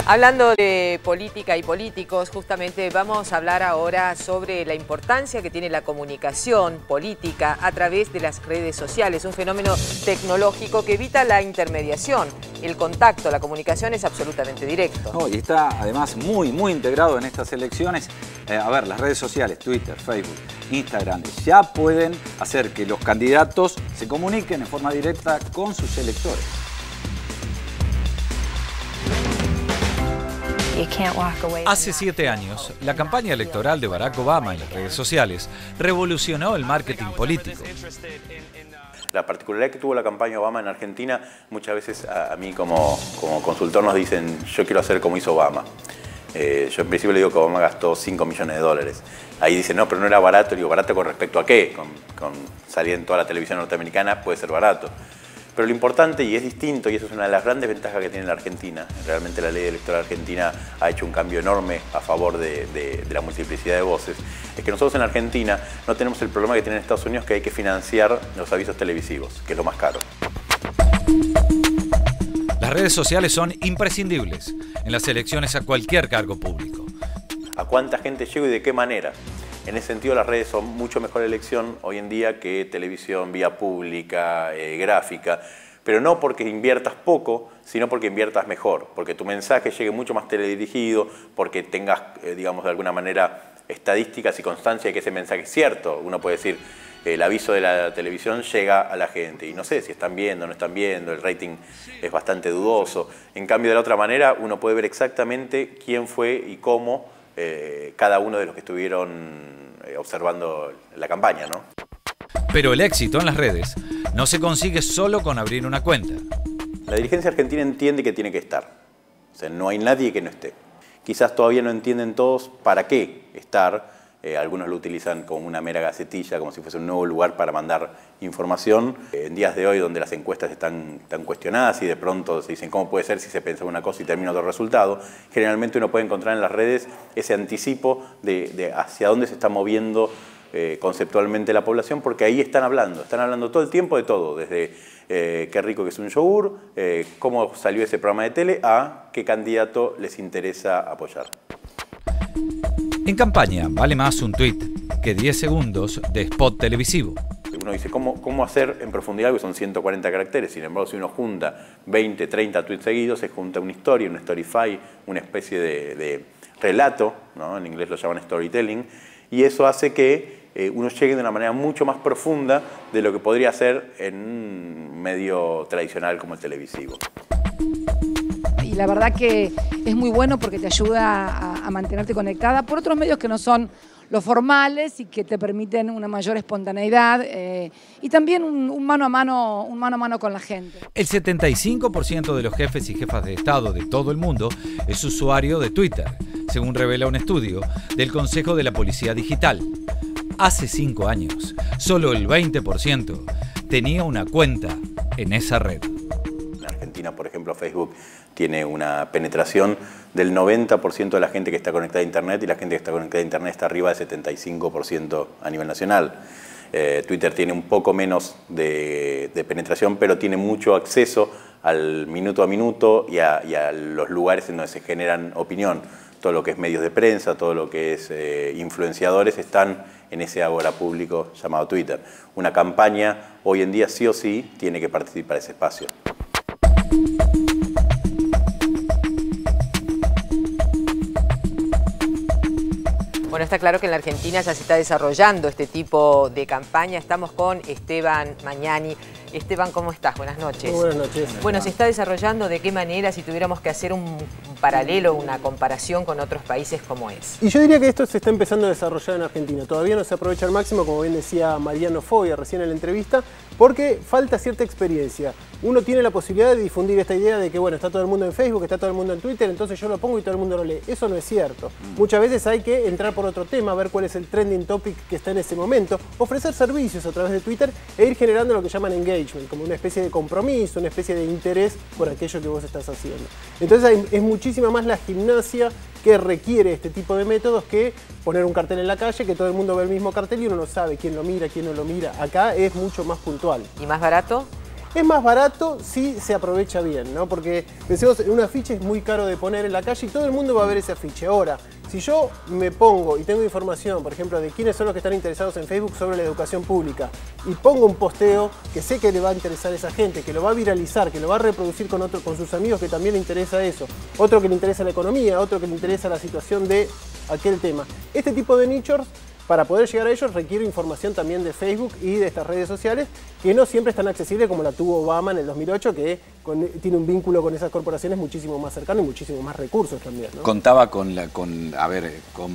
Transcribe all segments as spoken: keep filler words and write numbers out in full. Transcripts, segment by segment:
Hablando de política y políticos, justamente vamos a hablar ahora sobre la importancia que tiene la comunicación política a través de las redes sociales, un fenómeno tecnológico que evita la intermediación. El contacto, la comunicación es absolutamente directo. Oh, y está además muy, muy integrado en estas elecciones. Eh, a ver, las redes sociales, Twitter, Facebook, Instagram, ya pueden hacer que los candidatos se comuniquen en forma directa con sus electores. Hace siete años, la campaña electoral de Barack Obama en las redes sociales revolucionó el marketing político. La particularidad que tuvo la campaña Obama en Argentina, muchas veces a, a mí como, como consultor nos dicen, yo quiero hacer como hizo Obama. Eh, yo en principio le digo que Obama gastó cinco millones de dólares. Ahí dicen, no, pero no era barato. Le digo, ¿barato con respecto a qué? Con, con salir en toda la televisión norteamericana puede ser barato. Pero lo importante, y es distinto, y eso es una de las grandes ventajas que tiene la Argentina, realmente la ley electoral argentina ha hecho un cambio enorme a favor de, de, de la multiplicidad de voces, es que nosotros en Argentina no tenemos el problema que tienen en Estados Unidos, que hay que financiar los avisos televisivos, que es lo más caro. Las redes sociales son imprescindibles en las elecciones a cualquier cargo público. ¿A cuánta gente llego y de qué manera? En ese sentido, las redes son mucho mejor elección hoy en día que televisión, vía pública, eh, gráfica, pero no porque inviertas poco, sino porque inviertas mejor, porque tu mensaje llegue mucho más teledirigido, porque tengas, eh, digamos, de alguna manera estadísticas y constancia de que ese mensaje es cierto. Uno puede decir, eh, el aviso de la televisión llega a la gente y no sé si están viendo o no están viendo, el rating es bastante dudoso. En cambio, de la otra manera, uno puede ver exactamente quién fue y cómo eh, cada uno de los que estuvieron observando la campaña, ¿no? Pero el éxito en las redes no se consigue solo con abrir una cuenta. La dirigencia argentina entiende que tiene que estar. O sea, no hay nadie que no esté. Quizás todavía no entienden todos para qué estar. Eh, algunos lo utilizan como una mera gacetilla, como si fuese un nuevo lugar para mandar información. Eh, en días de hoy, donde las encuestas están tan cuestionadas y de pronto se dicen cómo puede ser si se piensa una cosa y termina otro resultado, generalmente uno puede encontrar en las redes ese anticipo de, de hacia dónde se está moviendo eh, conceptualmente la población, porque ahí están hablando, están hablando todo el tiempo de todo, desde eh, qué rico que es un yogur, eh, cómo salió ese programa de tele, a qué candidato les interesa apoyar. En campaña vale más un tuit que diez segundos de spot televisivo. Uno dice, ¿cómo, cómo hacer en profundidad? Que son ciento cuarenta caracteres. Sin embargo, si uno junta veinte, treinta tweets seguidos, se junta una historia, un storify, una especie de, de relato, ¿no? En inglés lo llaman storytelling, y eso hace que eh, uno llegue de una manera mucho más profunda de lo que podría hacer en un medio tradicional como el televisivo. Y la verdad que es muy bueno porque te ayuda a, a mantenerte conectada por otros medios que no son los formales y que te permiten una mayor espontaneidad eh, y también un, un, mano a mano, un mano a mano con la gente. El setenta y cinco por ciento de los jefes y jefas de Estado de todo el mundo es usuario de Twitter, según revela un estudio del Consejo de la Policía Digital. Hace cinco años, solo el veinte por ciento tenía una cuenta en esa red. En Argentina, por ejemplo, Facebook tiene una penetración del noventa por ciento de la gente que está conectada a Internet, y la gente que está conectada a Internet está arriba del setenta y cinco por ciento a nivel nacional. Eh, Twitter tiene un poco menos de, de penetración, pero tiene mucho acceso al minuto a minuto y a, y a los lugares en donde se generan opinión. Todo lo que es medios de prensa, todo lo que es eh, influenciadores están en ese ágora público llamado Twitter. Una campaña hoy en día sí o sí tiene que participar en ese espacio. Bueno, está claro que en la Argentina ya se está desarrollando este tipo de campaña. Estamos con Esteban Magnani. Esteban, ¿cómo estás? Buenas noches. Muy buenas noches. Bueno, ¿se está desarrollando de qué manera, si tuviéramos que hacer un, un paralelo, una comparación con otros países, cómo es? Y yo diría que esto se está empezando a desarrollar en Argentina. Todavía no se aprovecha al máximo, como bien decía Mariano Foggia recién en la entrevista, porque falta cierta experiencia. Uno tiene la posibilidad de difundir esta idea de que, bueno, está todo el mundo en Facebook, está todo el mundo en Twitter, entonces yo lo pongo y todo el mundo lo lee. Eso no es cierto. Muchas veces hay que entrar por otro tema, ver cuál es el trending topic que está en ese momento, ofrecer servicios a través de Twitter e ir generando lo que llaman engagement, como una especie de compromiso, una especie de interés por aquello que vos estás haciendo. Entonces hay, es muchísima más la gimnasia que requiere este tipo de métodos que poner un cartel en la calle, que todo el mundo ve el mismo cartel y uno no sabe quién lo mira, quién no lo mira. Acá es mucho más puntual. ¿Y más barato? Es más barato si se aprovecha bien, ¿no? Porque pensemos, un afiche es muy caro de poner en la calle y todo el mundo va a ver ese afiche. Ahora, si yo me pongo y tengo información, por ejemplo, de quiénes son los que están interesados en Facebook sobre la educación pública y pongo un posteo que sé que le va a interesar a esa gente, que lo va a viralizar, que lo va a reproducir con, otro, con sus amigos que también le interesa eso, otro que le interesa la economía, otro que le interesa la situación de aquel tema. Este tipo de nichos, para poder llegar a ellos, requiere información también de Facebook y de estas redes sociales que no siempre es tan accesible como la tuvo Obama en el dos mil ocho, que con, tiene un vínculo con esas corporaciones muchísimo más cercano y muchísimo más recursos también, ¿no? Contaba con, la, con, a ver, con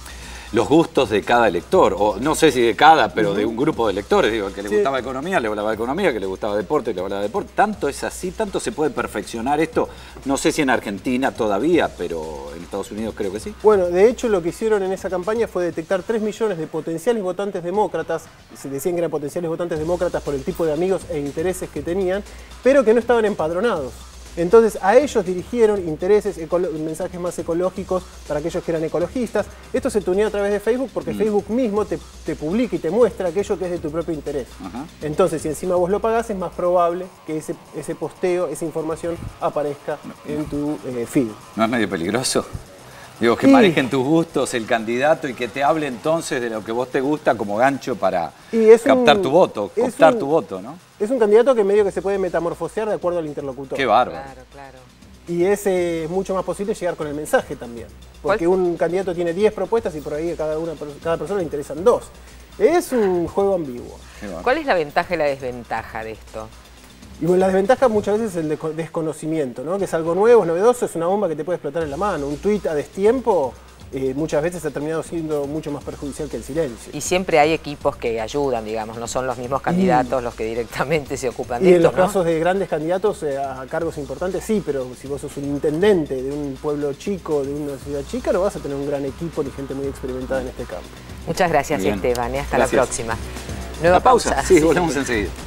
los gustos de cada lector, o no sé si de cada, pero uh-huh. de un grupo de lectores. Digo, el que le sí. gustaba economía, le hablaba de economía, que le gustaba deporte, le hablaba de deporte. Tanto es así, tanto se puede perfeccionar esto. No sé si en Argentina todavía, pero en Estados Unidos creo que sí. Bueno, de hecho lo que hicieron en esa campaña fue detectar tres millones de potenciales votantes demócratas. Se decían que eran potenciales votantes demócratas por el tipo de amigos e intereses que tenían, pero que no estaban empadronados. Entonces a ellos dirigieron intereses, mensajes más ecológicos para aquellos que eran ecologistas. Esto se tuneó a través de Facebook porque mm. Facebook mismo te, te publica y te muestra aquello que es de tu propio interés. Uh-huh. Entonces, si encima vos lo pagás, es más probable que ese, ese posteo, esa información aparezca en tu eh, feed. ¿No es medio peligroso? Digo, que sí. manejen tus gustos el candidato y que te hable entonces de lo que vos te gusta como gancho para captar un, tu voto, captar un, tu voto, ¿no? Es un candidato que medio que se puede metamorfosear de acuerdo al interlocutor. Qué bárbaro. Claro, claro. Y es eh, mucho más posible llegar con el mensaje también. Porque ¿cuál? Un candidato tiene diez propuestas y por ahí a cada, una, cada persona le interesan dos. Es un juego ambiguo. ¿Cuál es la ventaja y la desventaja de esto? Y bueno, la desventaja muchas veces es el desconocimiento, ¿no? Que es algo nuevo, es novedoso, es una bomba que te puede explotar en la mano. Un tuit a destiempo eh, muchas veces ha terminado siendo mucho más perjudicial que el silencio. Y siempre hay equipos que ayudan, digamos, no son los mismos candidatos y, los que directamente se ocupan de y esto, en los ¿no? casos de grandes candidatos eh, a cargos importantes, sí, pero si vos sos un intendente de un pueblo chico, de una ciudad chica, no vas a tener un gran equipo ni gente muy experimentada en este campo. Muchas gracias, Bien. Esteban, y hasta gracias. la próxima. Nueva La pausa, pausa. sí, volvemos enseguida.